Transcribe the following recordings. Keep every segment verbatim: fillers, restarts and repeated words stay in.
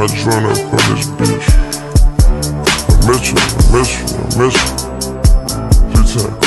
I join up on this bitch. I miss you, I miss you, I miss you. Three times.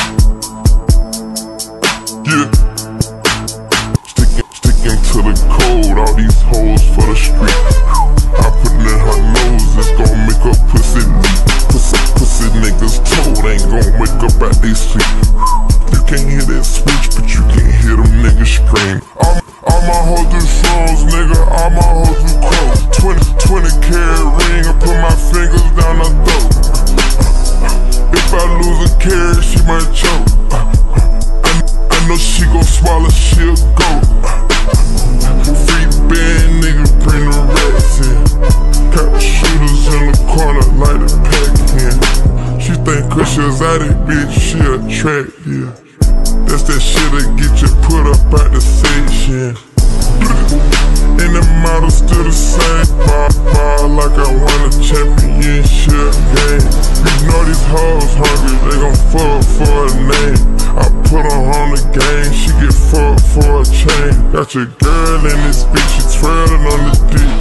Yeah. Sticking, sticking to the code, all these hoes for the street. I put it in her nose, it's gon' make her pussy neat. Pussy, pussy niggas told ain't gon' wake up at they sleep. You can't hear that switch, but you can hear them niggas scream. All, all my hoes do shows, nigga, all my hoes do clothes. twenty, twenty carat ring, I put my fingers down her throat. If I lose a carrot, she might choke. I, I know she gon' swallow, she'll go. Free band, nigga, bring the rats in. Got shooters in the corner, light a pack in. She think cause she exotic, bitch, she attract, yeah. That's that shit that get you put up out the section. And the model still the same. Ball, ball like I won a championship game. You know these hoes hungry, they gon' fuck for a name. I put her on the game, she get fucked for a chain. Got your girl in this bitch, she twirling on the dick.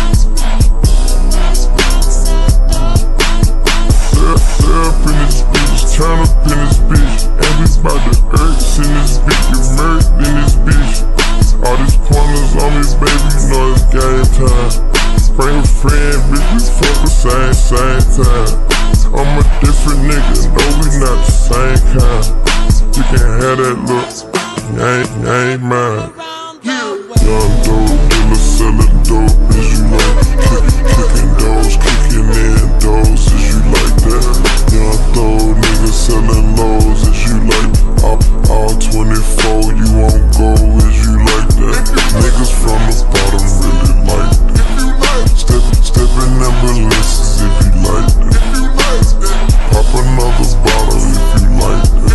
Up in this bitch, turn up in this bitch. And we bout the earths in this bitch, get murked in this bitch. All these corners on me, baby, you know it's game time. Bring a friend, bitch, we fuck the same, same time. I'm a different nigga, no, we not the same kind. You can have that look, you ain't, you ain't mine. Young dope dealer selling dope, is you like kick, kicking doors, kicking in doors, is you like that? Young dope nigga selling lows, is you like all, all twenty-four, you won't go, is you like that? Niggas from the bottom really like that. Step, step in ambulances if you like that. Pop another bottle if you like that.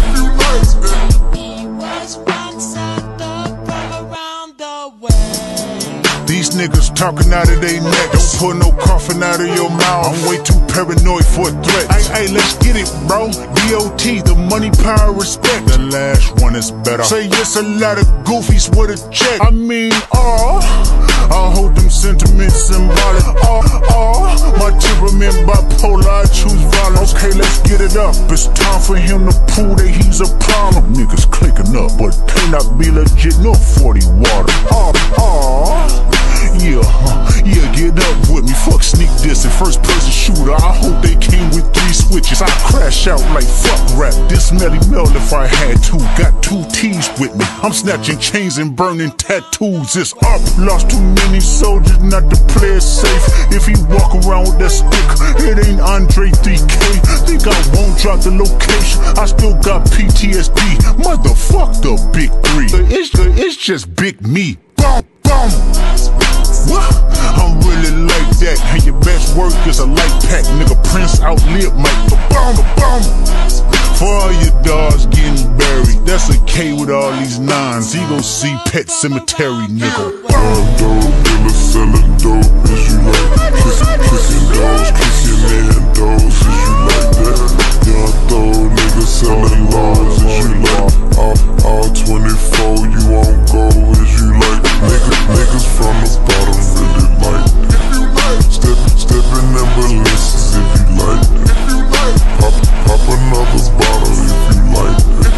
These niggas talking out of they neck. Don't pull no coffin out of your mouth. I'm way too paranoid for a threat. Hey, hey, let's get it, bro. D O T, the money, power, respect. The last one is better. Say yes, a lot of goofies with a check. I mean, oh, I hold them sentiments symbolic. Oh, oh, my temperament bipolar, I choose violence. Okay, let's get it up. It's time for him to prove that he's a problem. Niggas clicking up, but cannot be legit, no forty water. Oh, oh. Yeah, huh, yeah, get up with me. Fuck sneak diss and first person shooter. I hope they came with three switches. I crash out like fuck rap. This Melly Mel if I had to. Got two T's with me. I'm snatching chains and burning tattoos. It's up. Lost too many soldiers not to play it safe. If he walk around with that stick, it ain't Andre three K. Think I won't drop the location. I still got P T S D. Motherfuck the big three. It's, it's just big me. Boom, boom. What? I'm really like that. And your best work is a light pack. Nigga, Prince outlived Mike. Ba-boom, ba-boom. For all your dogs getting buried, that's a K with all these nines. He gon' see Pet Cemetery, nigga. Young dope dealer selling dope, is you like kicking, kicking doors, kicking in doors, is you like that? Young dope nigga selling laws, is you like all, all twenty-four, you won't go, is you like nigga, niggas from the bottom really like that. Step, step in ambulances if you like that. Pop, pop another bottle if you like that.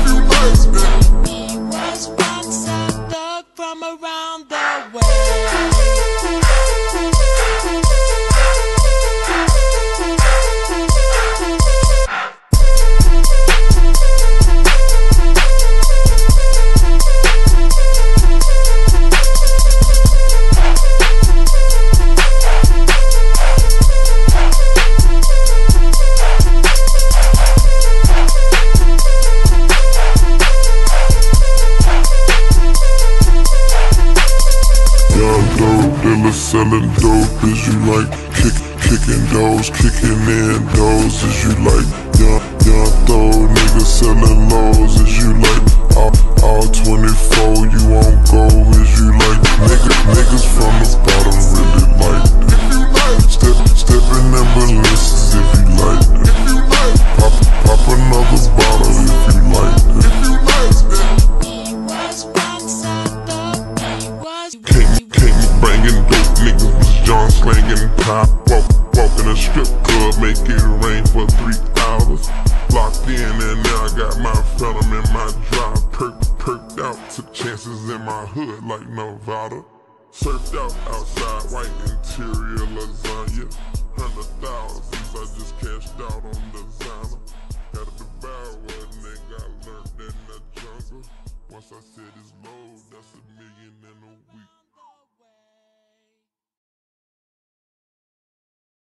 From around the way. Selling dope, is you like kick, kicking doors, kicking in doors, is you like young, young throw niggas selling lows, is you like all, all twenty-four, you won't go, is you like nigga, niggas from the bottom really like that. Step, step in ambulances if you like that. Pop, pop another bottle if you like that. Came, came bringing dope, niggas was John slanging pop. millionaire, I got my phantom in my drive. Perk, perked out, took chances in my hood like Nevada. Surfed out outside, white interior lasagna. Hundred thousands I just cashed out